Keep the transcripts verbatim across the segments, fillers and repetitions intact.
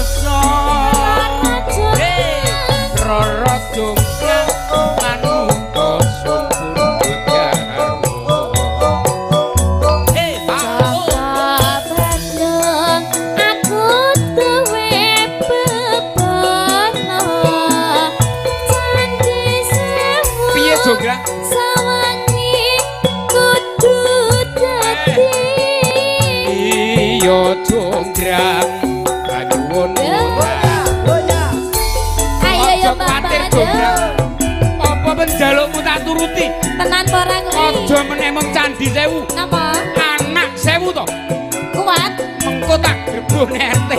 moso Roro Jonggrang manungsa sumpur Jarwo Hei Saka Bandung aku duwe bebono Candhi Sewu piye Jonggrang sawangi kudu dadi iya Jonggrang kanyuwun ayo yo kuwatir bapak Jonggrang apa penjalukmu tak turuti tenan porang aja meneh mung Candhi Sewu napa anak sewu to kuat mengko tak grebung R T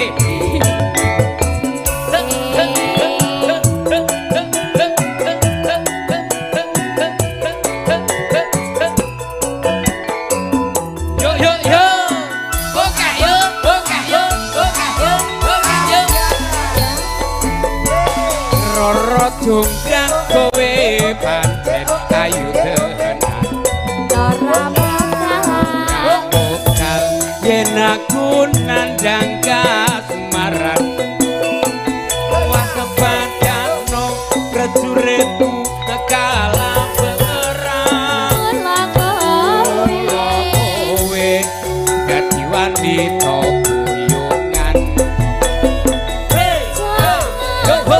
yo yo yo buka yo buka yo buka yo buka yo Roro Jonggrang kowe pancen ayu tenan ora bakal Okal yen aku nandang kasmaran wah kepadano prajuritmu kekala bengerang kula kowe kowe dadi wanita boyongan hey yo ho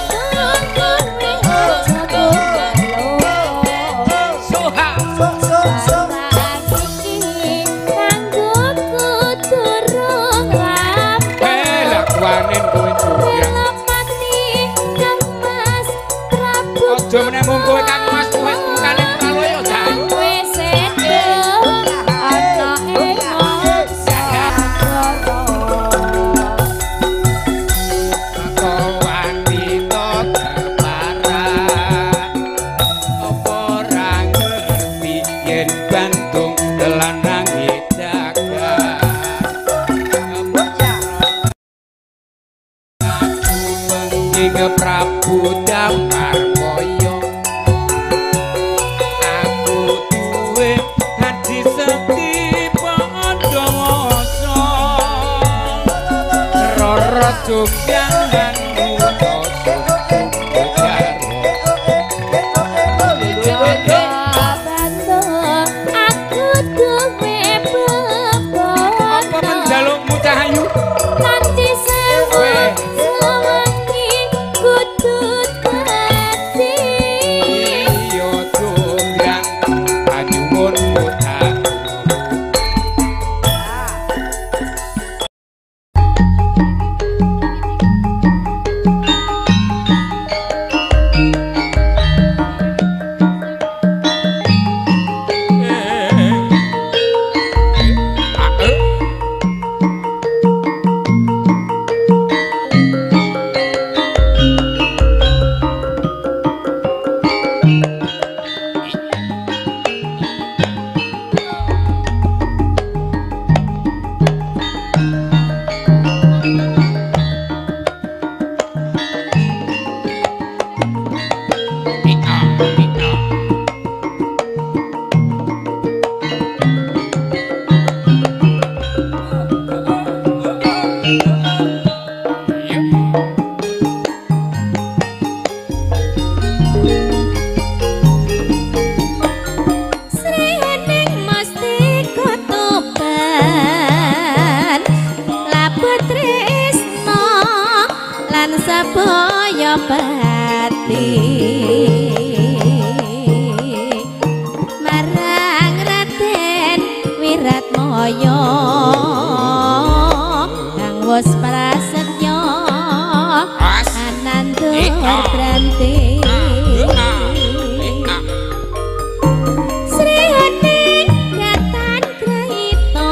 soha Bela kuanen kowe Jonggrang aja meneh mung kowe Kang Mas kowe mukane kaloyo jan kok wanita keparan apa ora ngerti yen Bandung telanange jagat Ing Prabu Damarkaya aku duwe hati sekti padha wasa Roro Jonggrang manungsa sumpur Jarwo aku duwe apa bebono menjalukmu Cahayu Candhi Sewu sawangi kudu dadi iya Jonggrang kanyuwun tak Srining mesti kutuban labet tresna lan sabaya pati marang Raden Wiratmaya kang wis prasetya ananda branti Srining gatan krita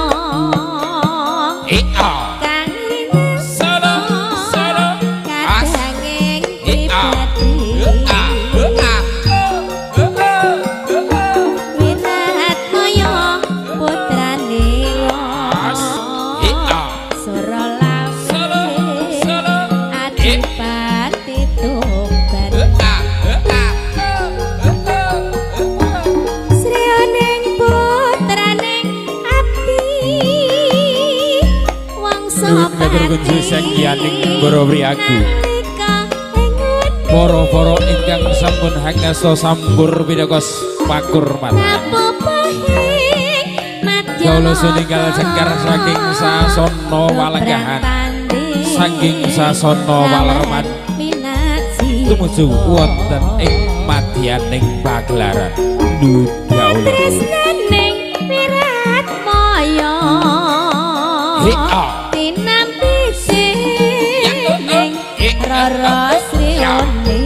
kang Solo solo kadanging pribadi Wiratmaya putrane Sora lawas matur kunci senggianing para priyagu. Para-para ingkang sampun hangasa sambur pinakos pakurmatan. Kawula suninggal cengkar saking sasana walenggahan. Saking sasana walerman. Tumuju wonten ing madyaning pagelaran Nudgaula. Tresnaning Wirat Maya. Tinampi sing Rara Sriwani.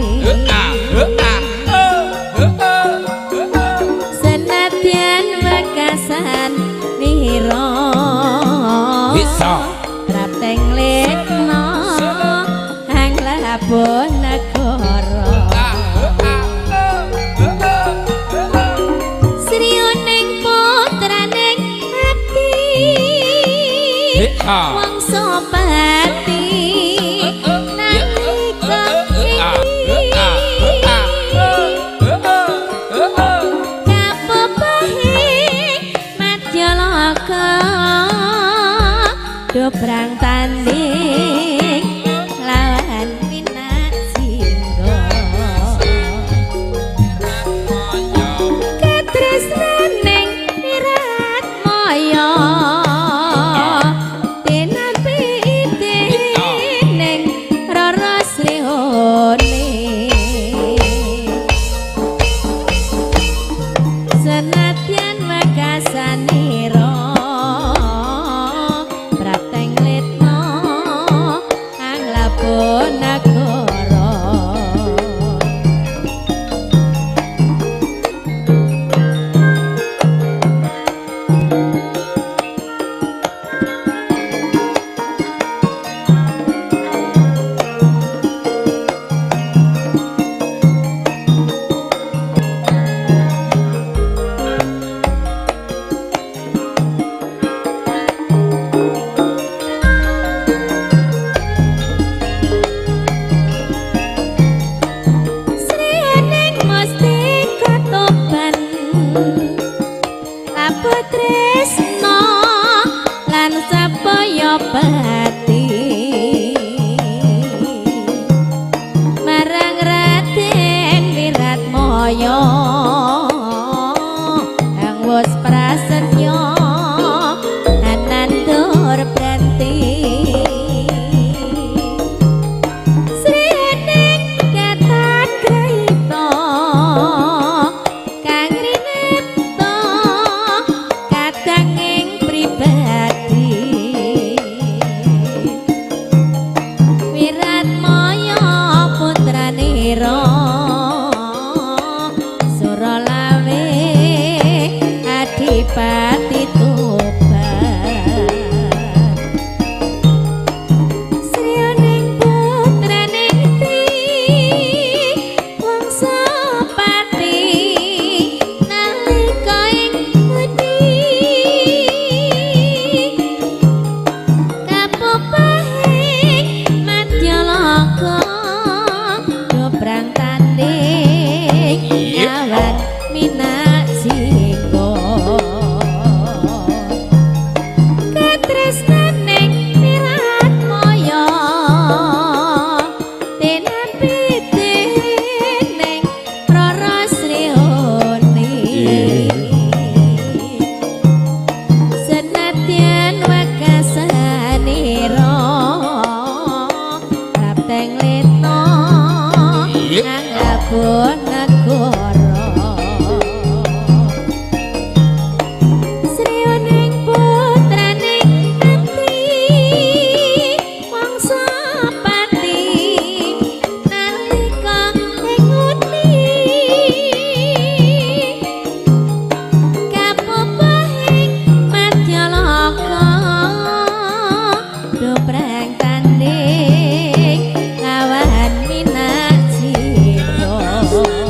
Senadyan wekasan nira prapteng letna hang labon negara. Sriyoning putraning ati wangsa pati nalika kapepahing Madyalaka dobrang tanding lawan Winasingga. Katresnaning Wirat Maya tinampi dening Rara Srihoni. Senadyan wekasanira prapteng letna ang labon negara. Sriyaning mustika toban labuh tresna lan sapaya pati marang Raden Wirat Maya kang wis prasetya anandur branti. Sriyaning Katagrahita kang rinepta kadang ing pribadi. Wirat Maya putranira Suralawe Adipati Tuban. Sriyaning putraning Ti wangsa pati nalika ing wedi kapepahing Madyalaka dobrang tanding lawan Winasingga. Katresnaning Wirat Maya tinampi dening Rara Srihoni. Senadyan wekasanira prapteng letna ang labon negara. Sriyaning putraning ati wangsa pati nalika ing wedi kapepahing Madyalaka dobrang tanding lawan Winasingga.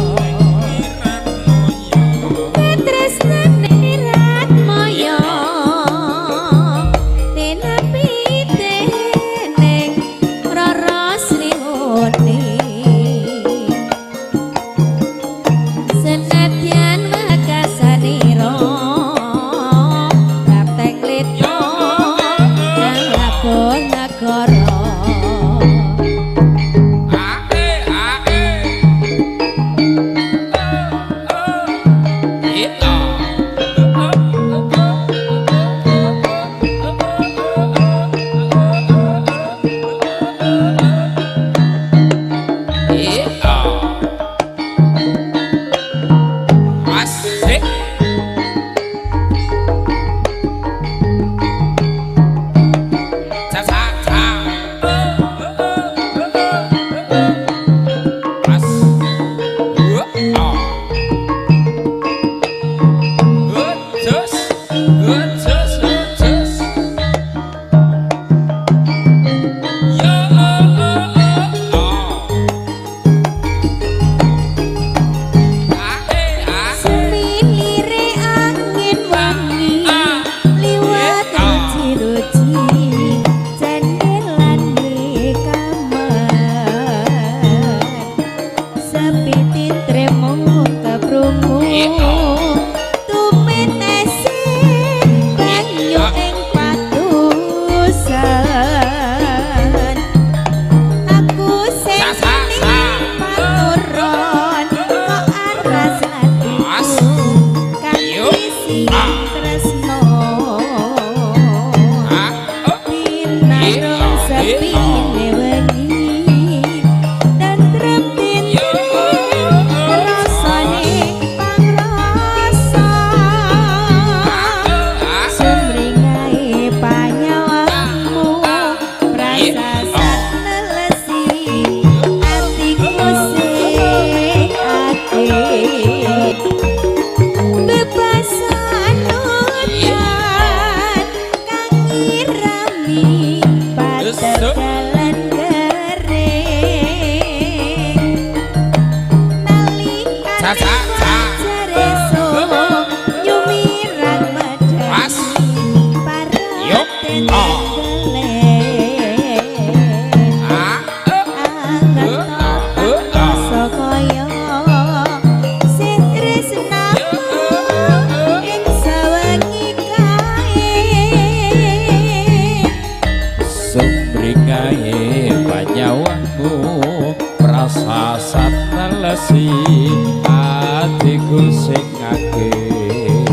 prasasat nelesi atiku sing ageng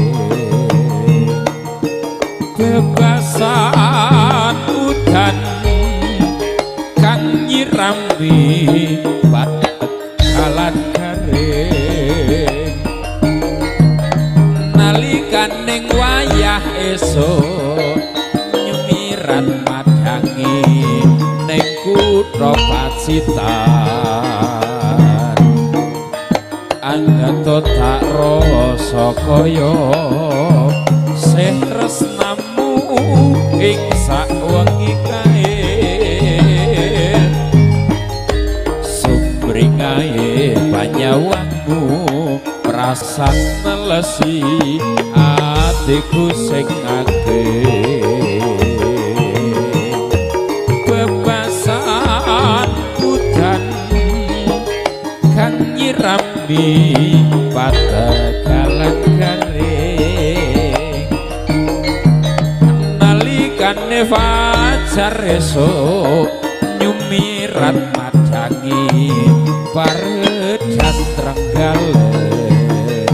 bebasan udan kang nyirami bakalan garing nalikaning wayah esuk nyumiran madangi ning kutha Pacitan anggato tak rasa kaya sih tresnamu ing sawengi kae sumringae panyawanmu prasat nelesi atiku sing ageng bebasan udan kang nyirami patakalan garing nalikane fajar esuk nyumirat madangi parejan trenggalek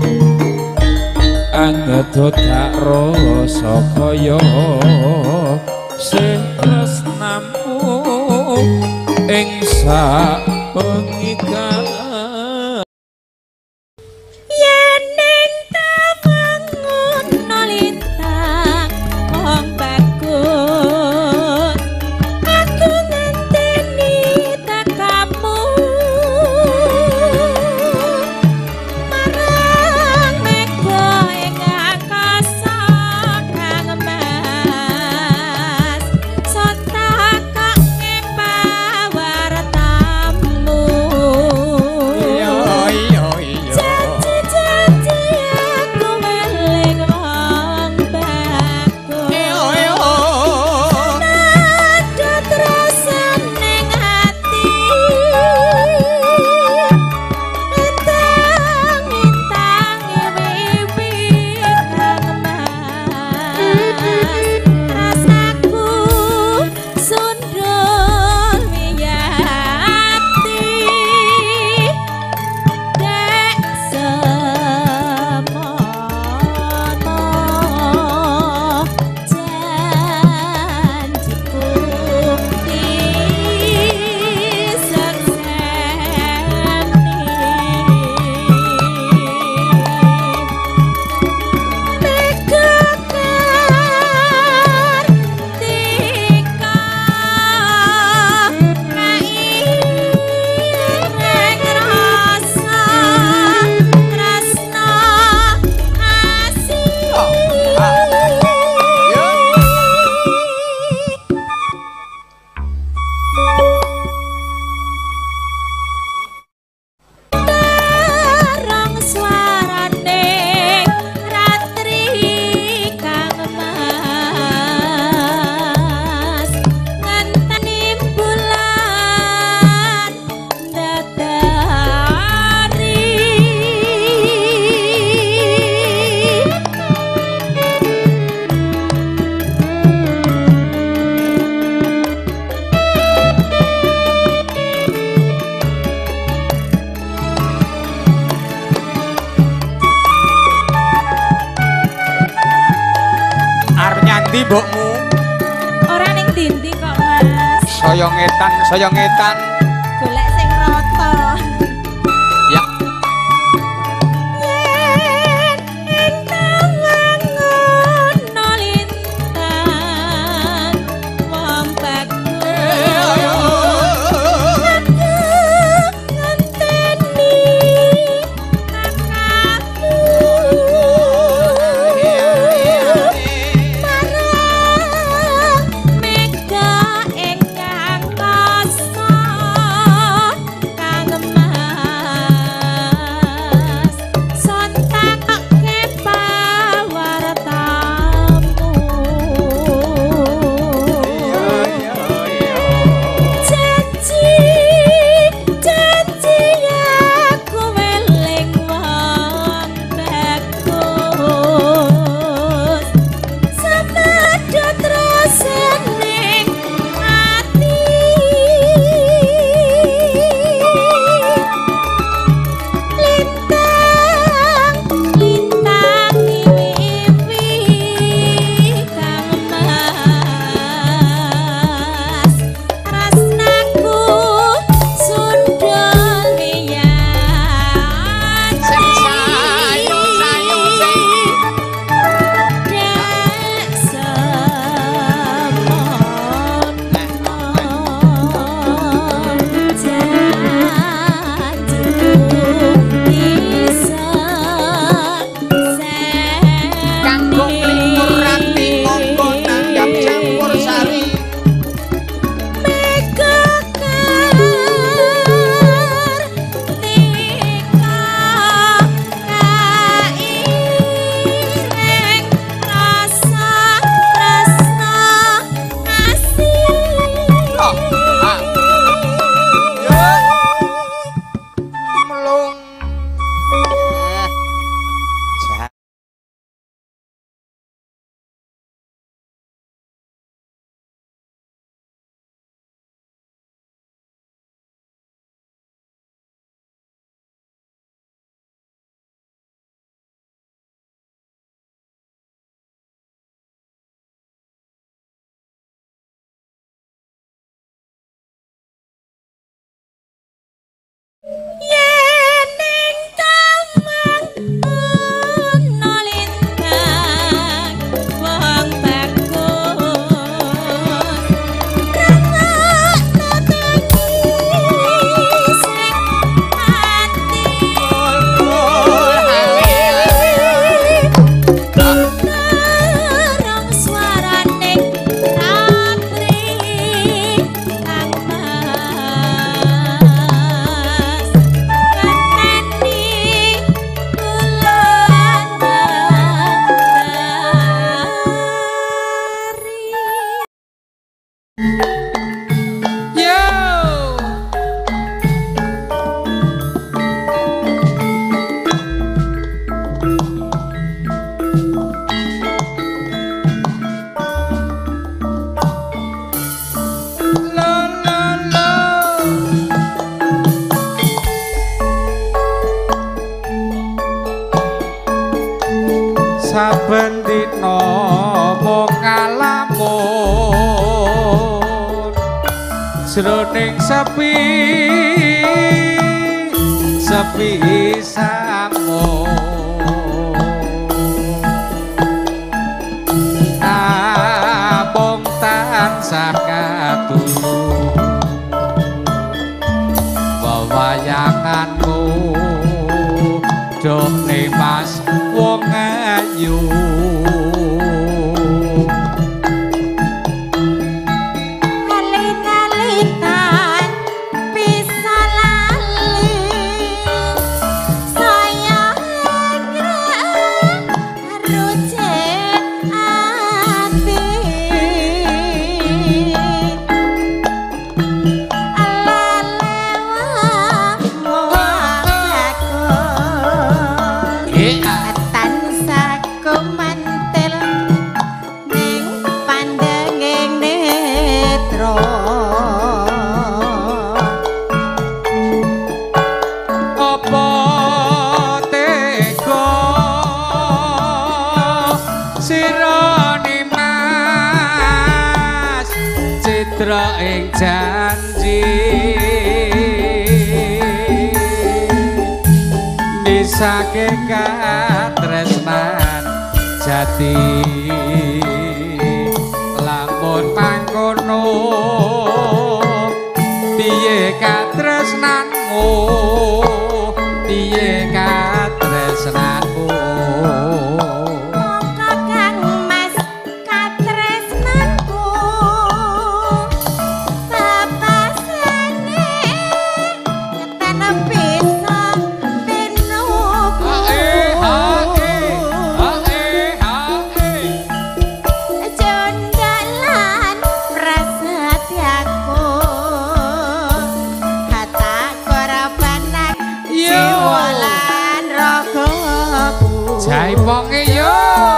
angeto tak rasa kaya sing tresnamu ing sawengi kae yen ning tawangun lintang wong bagus aku ngenteni tekamu marang mega ing angkasa kang mas sontak pawartamu yo yo yo janji-janji aku eling wong bagus yo yo ada terasa ning ati intang-intang wiwi kang mas rasaku sundul wiyati dek semono janjiku disekseni Megakar tika kaireng rasa tresna asih Barang suarane ratri kang mas ngenteni bulan dadari arep nyanti mbokmu ora ning dindi kok mas saya ngetan saya ngetan golek sing rata ya yen ing tawangun lintang wong bagus ngenteni kakakku marang mega ingkang kasa jroning sepi sepi samo abong tansah katulu wewayanganmu done mas wong ayu ing janji misake katresnan jati lamun mangkono piye katresnanmu piye katresnanmu wonge yo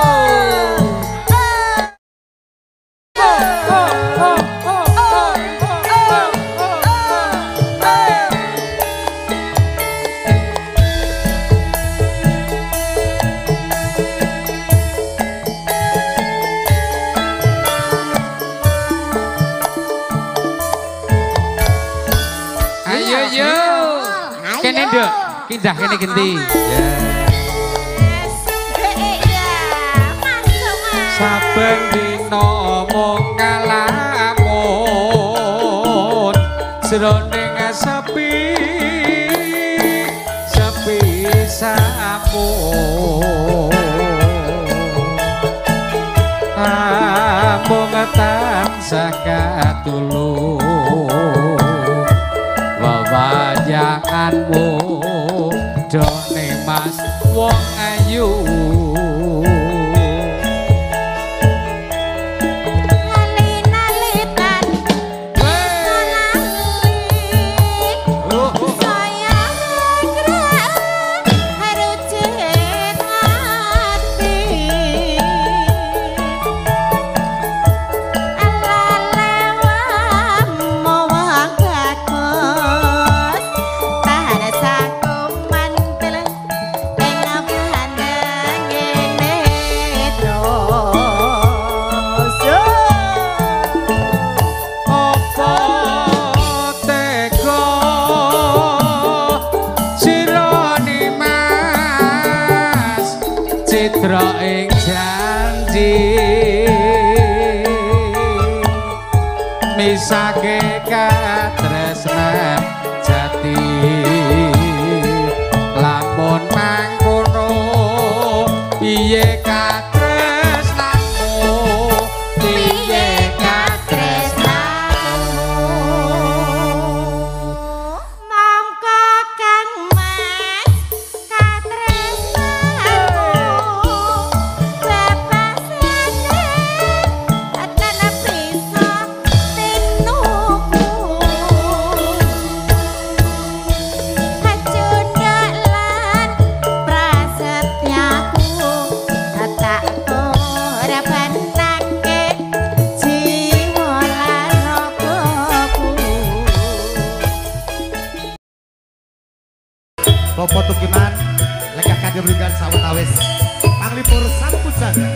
ayo yo kene nduk kindah kene genti saben dina mung kalamun jroning sepi sepi sampun amung tansah katulu wewayanganmu done mas wong ayu citra ing janji misake katresnan jati lamun mangkono piye katresnanmu piye katresnanmu mongko kang mas katresnanmu Bapak Tukiman lekah kagem berikan sawetawis panglipur sang pusaka.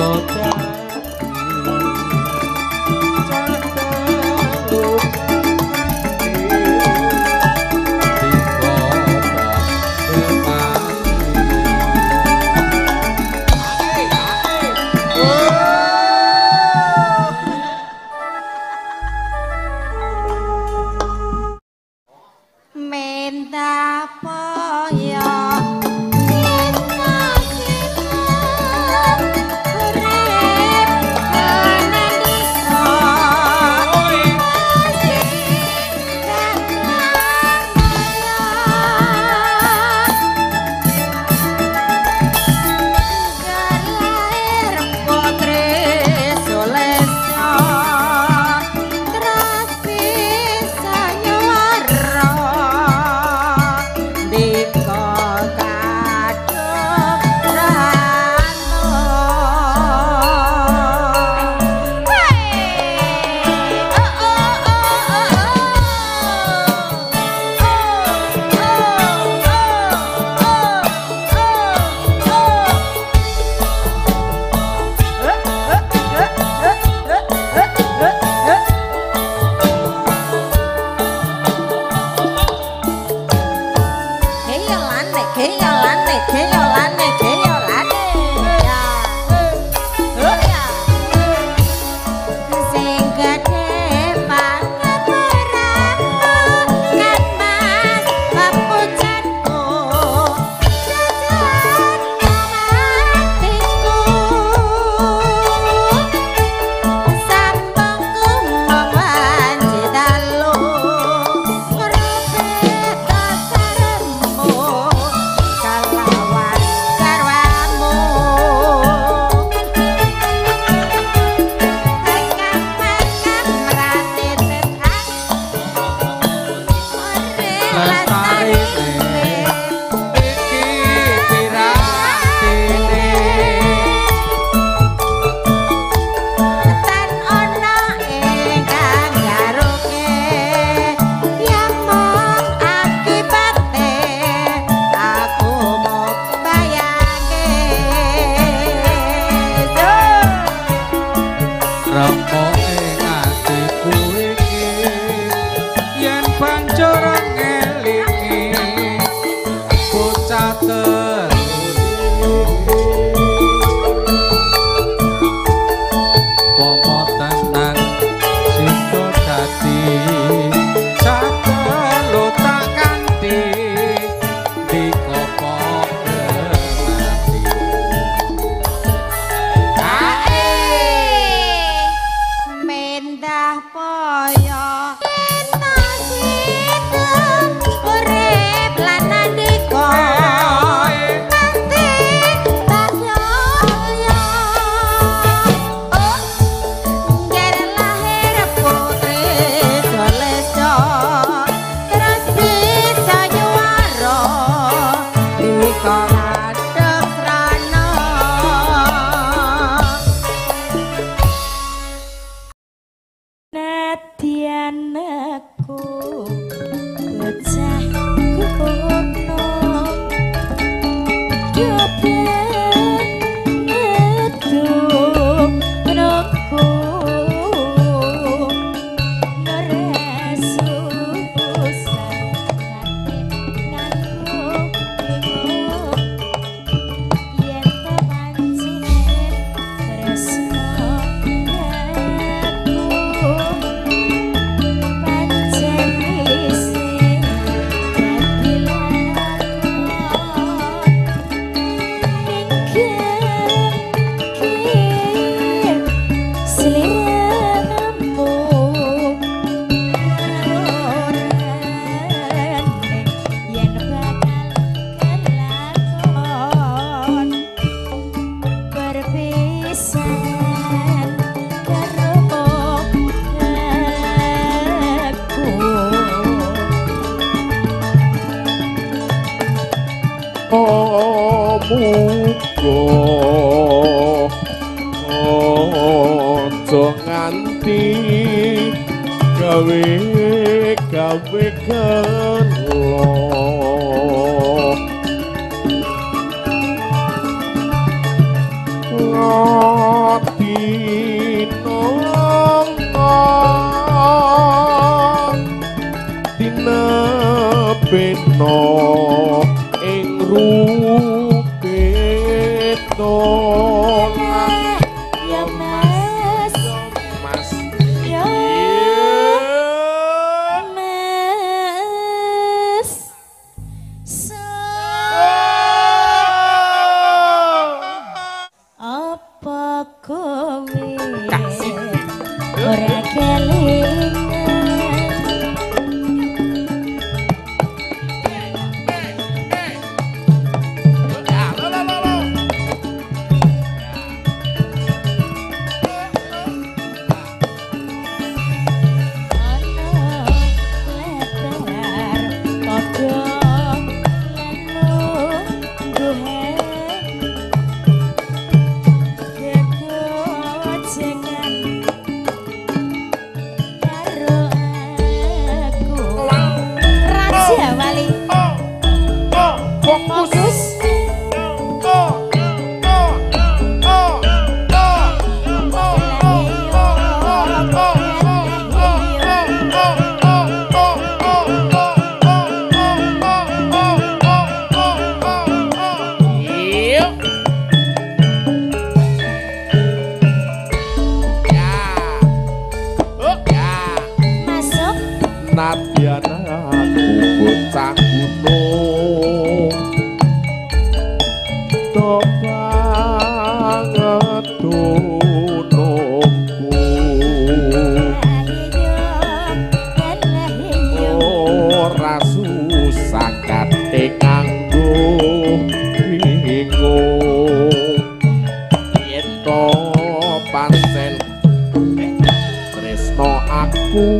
Oh Apa kowe Kasih. ora kelingan Nadyan aku bocah gunung to banget dunungku ora susah kate kanggo bingung yen to pancen tresno aku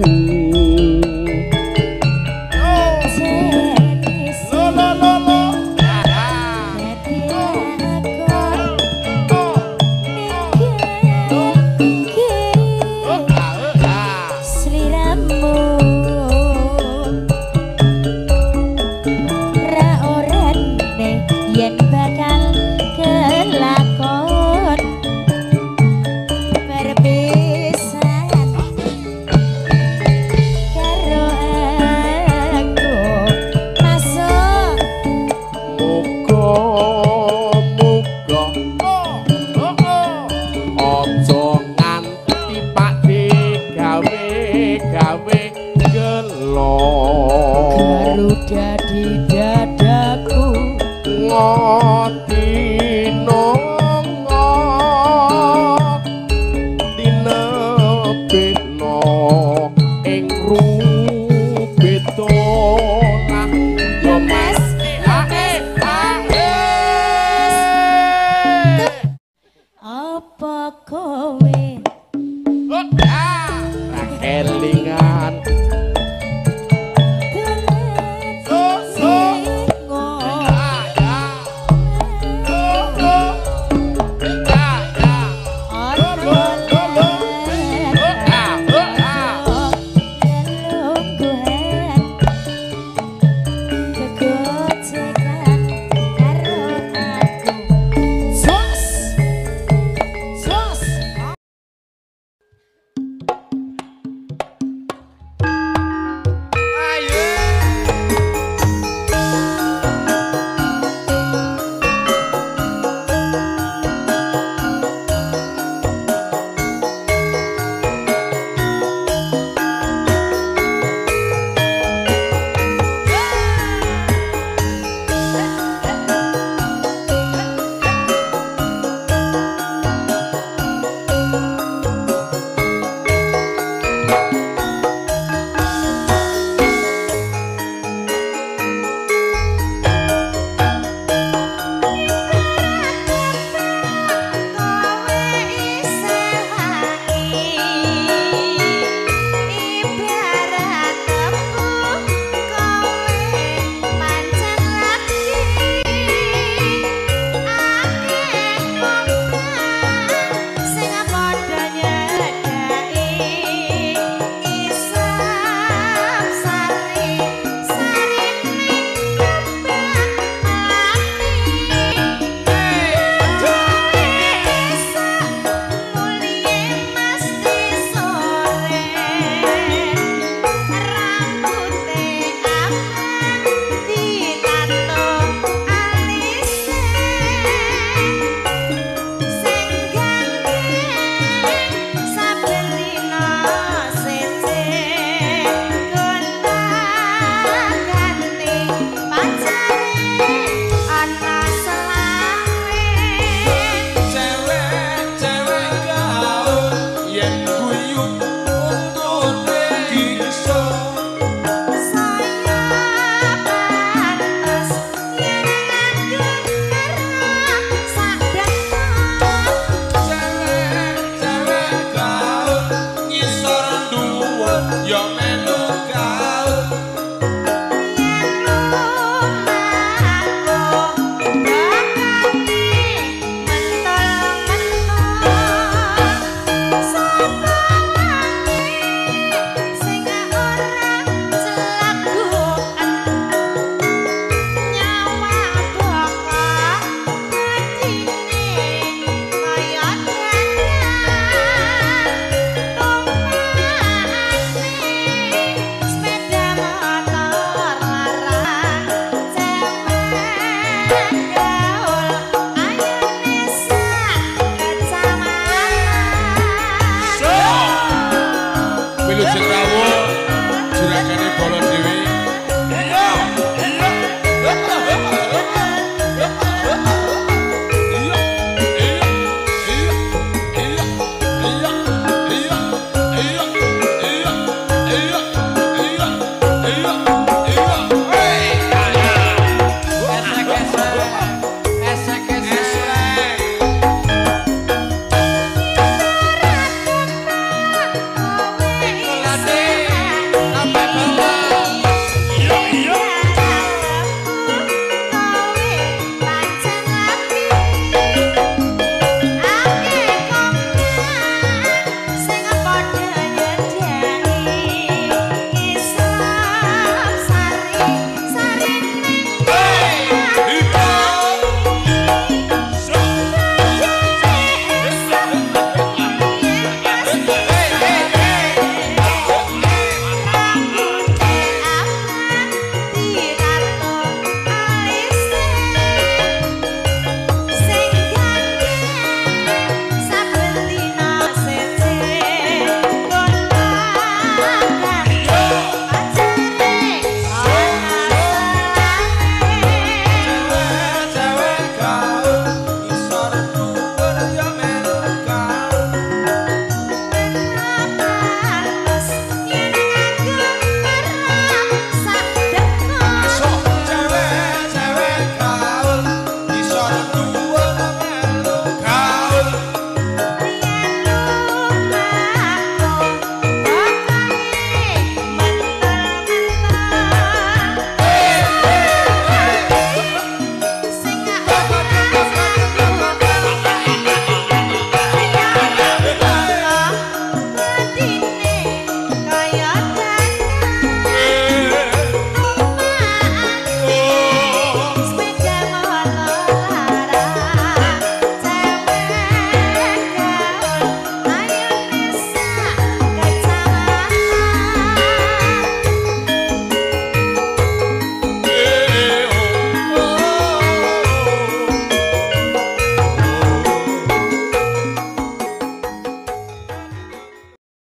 Garuda di dadaku ngoti nongok dinebeno ing rubetolah yo mas ae ae apa kowe oh